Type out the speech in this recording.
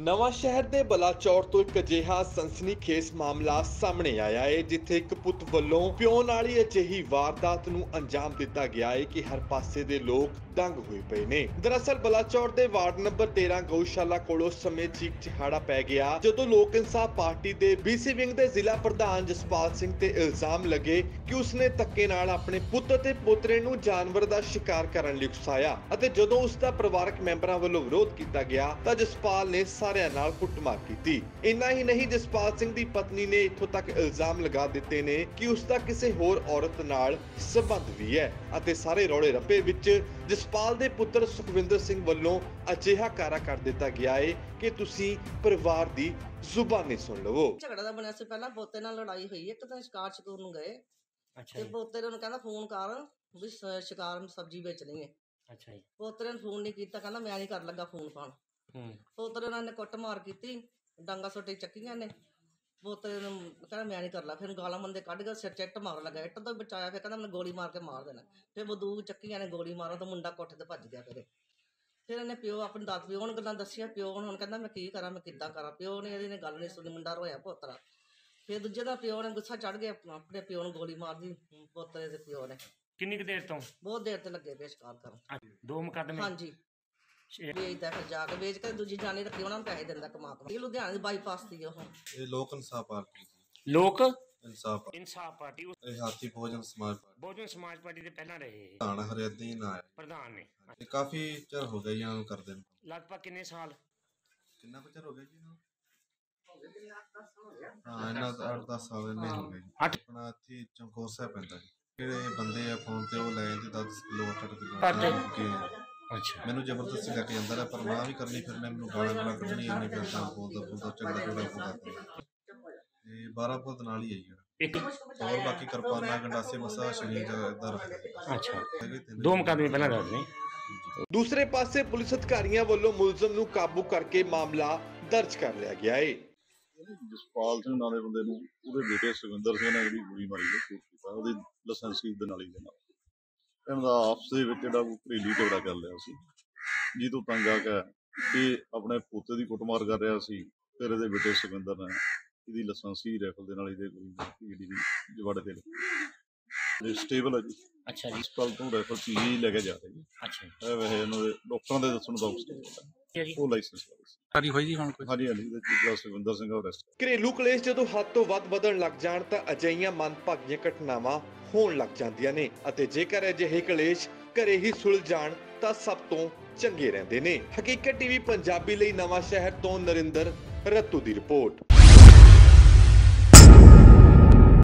ਨਵਾਂ ਸ਼ਹਿਰ ਦੇ ਬਲਾਚੌਰ ਤੋਂ ਇੱਕ ਅਜਿਹਾ ਸਨਸਨੀਖੇਜ਼ ਮਾਮਲਾ ਸਾਹਮਣੇ ਆਇਆ ਹੈ ਜਿੱਥੇ ਇੱਕ ਪੁੱਤ ਵੱਲੋਂ ਪਿਓ ਨਾਲ ਹੀ ਅਜਿਹੀ ਵਾਰਦਾਤ ਨੂੰ ਅੰਜਾਮ ਦਿੱਤਾ ਗਿਆ ਹੈ ਕਿ ਹਰ ਪਾਸੇ ਦੇ ਲੋਕ ਦੰਗ ਹੋਏ ਪਏ ਨੇ। ਦਰਅਸਲ ਬਲਾਚੌਰ ਦੇ ਵਾਰਡ ਨੰਬਰ 13 ਗਊਸ਼ਾਲਾ ਕੋਲ ਉਸ ਸਮੇਂ ਚੀਕ ਚਿਹਾੜਾ ਪੈ ਗਿਆ ਜਦੋਂ ਲੋਕ ਇਨਸਾਫ ਪਾਰਟੀ ਦੇ BC ਵਿੰਗ ਦੇ ਜ਼ਿਲ੍ਹਾ ਪ੍ਰਧਾਨ ਜਸਪਾਲ ਸਿੰਘ ਤੇ ਇਲਜ਼ਾਮ ਲੱਗੇ ਕਿ ਉਸਨੇ ਧੱਕੇ ਨਾਲ ਆਪਣੇ ਪੁੱਤ ਅਤੇ ਪੋਤਰੇ ਨੂੰ ਜਾਨਵਰ ਦਾ ਸ਼ਿਕਾਰ ਕਰਨ ਲਈ ਉਕਸਾਇਆ ਅਤੇ ਜਦੋਂ ਉਸ ਦਾ ਪਰਿਵਾਰਕ ਮੈਂਬਰਾਂ ਵੱਲੋਂ ਵਿਰੋਧ ਕੀਤਾ ਗਿਆ ਤਾਂ ਜਸਪਾਲ ਨੇ ਸਾਰਿਆਂ ਨਾਲ ਕੁੱਟਮਾਰ ਕੀਤੀ। ਇੰਨਾ ਹੀ ਨਹੀਂ, ਜਸਪਾਲ ਸਿੰਘ ਦੀ ਪਤਨੀ ਨੇ ਇੱਥੋਂ ਤੱਕ ਇਲਜ਼ਾਮ ਲਗਾ ਦਿੱਤੇ ਨੇ ਕਿ ਉਸ ਦਾ ਕਿਸੇ ਹੋਰ ਔਰਤ ਨਾਲ ਸਬੰਧ ਵੀ ਹੈ ਅਤੇ ਸਾਰੇ ਰੌਲੇ ਰੱਪੇ ਵਿੱਚ ਜਸਪਾਲ ਦੇ ਪੁੱਤਰ ਸੁਖਵਿੰਦਰ ਸਿੰਘ ਵੱਲੋਂ ਅਜਿਹਾ ਕਾਰਾ ਕਰ ਦਿੱਤਾ ਗਿਆ ਹੈ ਕਿ ਤੁਸੀਂ ਪਰਿਵਾਰ ਦੀ ਜ਼ੁਬਾਨੀ ਸੁਣ ਲਵੋ। ਝਗੜਾ ਦਾ ਬਣਿਆ ਸੀ, ਪਹਿਲਾਂ ਪੋਤੇ ਨਾਲ ਲੜਾਈ ਹੋਈ, ਇੱਕ ਤਾਂ ਸ਼ਿਕਾਰ ਸ਼ਕੂਰ ਨੂੰ ਗਏ। ਅੱਛਾ ਤੇ ਜੀ। ਪੋਤੇ ਨੂੰ ਕਹਿੰਦਾ ਫੋਨ ਕਰ ਵੀ ਸ਼ਿਕਾਰ ਨੂੰ ਸਬਜ਼ੀ ਵੇਚਣੀ ਹੈ। ਅੱਛਾ ਜੀ। ਪੋਤਰੇ ਨੇ ਫੋਨ ਨਹੀਂ ਕੀਤਾ, ਕਹਿੰਦਾ ਮੈਂ ਨਹੀਂ ਕਰ ਲੱਗਾ ਫੋਨ ਪਾਣ। ਹੂੰ। ਪੋਤਰੇ ਨਾਲ ਨੇ ਕੁੱਟ ਮਾਰ ਕੀਤੀ, ਡਾਂਗਾ ਸੋਟੇ ਚੱਕੀਆਂ ਨੇ। ਪੋਤਰੇ ਨੂੰ ਕਹਿੰਦਾ ਮੈਂ ਨਹੀਂ ਕਰ ਲਾ, ਫਿਰ ਗਾਲਾਂ ਮੰਦੇ ਕੱਢ ਕੇ ਸਿਰ 'ਚ ਇੱਟ ਮਾਰਨ ਲੱਗਾ, ਇੱਟ ਤੋਂ ਬਚਾਇਆ, ਫਿਰ ਕਹਿੰਦਾ ਮੈਨੂੰ ਗੋਲੀ ਮਾਰ ਕੇ ਮਾਰ ਦੇਣਾ। ਫਿਰ ਬੰਦੂਕ ਚੱਕੀਆਂ ਨੇ, ਗੋਲੀ ਮਾਰਨ ਤਾਂ ਮੁੰਡਾ ਕੋਠੇ ਤੇ ਭੱਜ ਗਿਆ। ਫਿਰ ਇਹਨੇ ਪਿਓ ਆਪਣੇ ਪਿਓ ਨੂੰ ਗੱਲਾਂ ਦੱਸੀਆਂ। ਪਿਓ ਹੁਣ ਕਹਿੰਦਾ ਮੈਂ ਕੀ ਕਰਾਂ, ਮੈਂ ਕਿੱਦਾਂ ਕਰਾਂ। ਪਿਓ ਨੇ ਇਹਦੀ ਨੇ ਗੱਲ ਨਹੀਂ ਸੁਣੀ, ਮੁੰਡਾ ਰੋਇਆ ਪੋਤਰਾ। ਫਿਰ ਦੂਜੇ ਦਾ ਪਿਓ ਨੇ ਗੁੱਸਾ ਚੜ ਗਿਆ, ਆਪਣੇ ਪਿਓ ਨੂੰ ਗੋਲੀ ਮਾਰਦੀ ਪੋਤਰੇ ਦੇ ਪਿਓ ਨੇ। ਕਿੰਨੀ ਕੁ ਦੇਰ ਤੋਂ? ਬਹੁਤ ਦੇਰ ਤੇ ਲੱਗੇ ਪਏ ਸ਼ਿਕਾਰ ਕਰਨ। ਦੋ ਮੁਕੱਦਮੇ? ਹਾਂਜੀ, ਵੇਚਦਾ ਫਿਰ ਜਾ ਕੇ ਵੇਚ ਕੇ ਦੂਜੀ ਜਾਨੀ ਰੱਖੀ, ਉਹਨਾਂ ਨੂੰ ਪੈਸੇ ਦਿੰਦਾ ਕਮਾ ਕੇ। ਇਹ ਲੁਧਿਆਣੇ ਦੀ ਬਾਈਪਾਸ ਦੀ ਉਹ। ਇਹ ਲੋਕ ਇਨਸਾਫ ਪਾਰਟੀ ਸੀ। ਲੋਕ ਇਨਸਾਫ ਪਾਰਟੀ ਇਹ ਹਾਥੀ ਭੋਜਨ ਸਮਾਜ ਪਾਰਟੀ ਬਹੁਜਨ ਸਮਾਜ ਪਾਰਟੀ ਦੇ ਪਹਿਲਾਂ ਰਹੇ ਇਹ ਪ੍ਰਧਾਨ ਹਰਿਆਦੀ ਨਾ ਹੈ ਪ੍ਰਧਾਨ ਨੇ। ਇਹ ਕਾਫੀ ਚਿਰ ਹੋ ਗਿਆ ਜੀ ਇਹਨਾਂ ਨੂੰ ਕਰਦੇ ਨੂੰ। ਲਗਭਗ ਕਿੰਨੇ ਸਾਲ? ਕਿੰਨਾ ਕੁ ਚਿਰ ਹੋ ਗਿਆ ਜੀ ਇਹਨਾਂ ਨੂੰ? ਹਾਂ, ਇਹਨਾਂ ਦਾ 8-10 ਸਾਲ ਇਹਨੇ ਹੋ ਗਏ ਜੀ। ਆਪਣਾ ਇੱਥੇ ਚਮਕੌਰ ਸਾਹਿਬ ਪੈਂਦਾ ਜੀ। ਜਿਹੜੇ ਬੰਦੇ ਆ ਫੋਨ ਤੇ ਉਹ ਲੈ ਜਾਂਦੇ 10 ਕਿਲੋ 8 ਕਿਲੋ। ਅੱਛਾ। ਮੈਨੂੰ ਜ਼ਬਰਦਸਤੀ ਲੈ ਕੇ ਜਾਂਦਾ ਰਿਹਾ, ਪਰ ਮਾਂ ਵੀ ਕਰਨੀ, ਫਿਰ ਮੈਨੂੰ ਗਾਲਾਂ ਕੱਢਣੀ, ਇਹਨੇ ਫਿਰ ਤਾਂ ਬੋਲਦਾ ਝਗੜਾ ਤੇ 12 ਫੁੱਟ ਨਾਲ ਹੀ ਆਈ ਜਿਹੜਾ ਇੱਕ ਹੋਰ ਬਾਕੀ ਕਿਰਪਾਨਾਂ ਗੰਡਾਸੇ ਮਸਾ ਸ਼ਨੀ ਇਦਾਂ ਰੱਖਦੇ। ਅੱਛਾ, ਦੋ ਮੁਕੱਦਮੇ ਪਹਿਲਾਂ ਦੱਸ ਨੇ। ਦੂਸਰੇ ਪਾਸੇ ਪੁਲਿਸ ਅਧਿਕਾਰੀਆਂ ਵੱਲੋਂ ਮੁਲਜ਼ਮ ਨੂੰ ਕਾਬੂ ਕਰਕੇ ਮਾਮਲਾ ਦਰਜ ਕਰ ਲਿਆ ਗਿਆ ਹੈ। ਜਸਪਾਲ ਸਿੰਘ ਨਾਂ ਦੇ ਬੰਦੇ ਨੂੰ ਉਹਦੇ ਬੇਟੇ ਸੁਖਵਿੰਦਰ ਸਿੰਘ ਨੇ ਜਿਹੜੀ ਗੋਲੀ ਮਾਰੀ ਹੈ, ਸ਼ੂਟ ਕੀਤਾ ਉਹਦੀ ਲਾਇਸੈਂਸੀ ਦੇ ਨਾਲ ਹੀ ਦੇ ਨਾਲ। ਇਹਨਾਂ ਦਾ ਆਪਸ ਦੇ ਵਿੱਚ ਜਿਹੜਾ ਘਰੇਲੂ ਝਗੜਾ ਕਰ ਲਿਆ ਸੀ, ਜਿਹਤੋਂ ਤੰਗ ਆ ਕੇ ਇਹ ਆਪਣੇ ਪੋਤੇ ਦੀ ਕੁੱਟਮਾਰ ਕਰ ਰਿਹਾ ਸੀ। ਫਿਰ ਇਹਦੇ ਬੇਟੇ ਸੁਖਵਿੰਦਰ ਨੇ ਇਹਦੀ ਲਾਇਸੈਂਸੀ ਰਾਈਫਲ ਦੇ ਨਾਲ ਇਹਦੇ ਗੋਲੀ ਜਿਹੜੀ ਜਵਾੜੇ ਤੇ ਸਟੇਬਲ ਹੈ ਜੀ। ਅੱਛਾ ਜੀ। ਹਸਪਤਾਲ ਤੋਂ ਰਾਈਫਲ ਹੀ ਲੈ ਕੇ ਜਾ ਰਹੇ ਜੀ। ਅੱਛਾ ਜੀ। ਇਹ ਵੈਸੇ ਇਹਨਾਂ ਦੇ ਡਾਕਟਰਾਂ ਦੇ ਦੱਸਣ ਦਾ ਉਹ ਲਾਇਸੈਂਸ ਸਾਰੀ ਹੋਈ ਜੀ ਹੁਣ ਕੋਈ? ਹਾਂਜੀ ਹਾਂਜੀ, ਇਹਦੇ ਸੁਖਵਿੰਦਰ ਸਿੰਘ ਅਰੈਸਟ। ਘਰੇਲੂ ਕਲੇਸ਼ ਜਦੋਂ ਹੱਦ ਤੋਂ ਵੱਧ ਵਧਣ ਲੱਗ ਜਾਣ ਤਾਂ ਅਜਿਹੀਆਂ ਮੰਦਭਾਗੀਆਂ ਘਟਨਾਵਾਂ ਹੋਣ ਲੱਗ ਜਾਂਦੀਆਂ ਨੇ ਅਤੇ ਜੇਕਰ ਅਜਿਹੇ ਕਲੇਸ਼ ਘਰੇ ਹੀ ਸੁਲਝ ਜਾਣ ਤਾਂ ਸਭ ਤੋਂ ਚੰਗੇ ਰਹਿੰਦੇ ਨੇ। ਹਕੀਕਤ TV ਪੰਜਾਬੀ ਲਈ ਨਵਾਂ ਸ਼ਹਿਰ ਤੋਂ ਨਰਿੰਦਰ ਰੱਤੂ ਦੀ ਰਿਪੋਰਟ।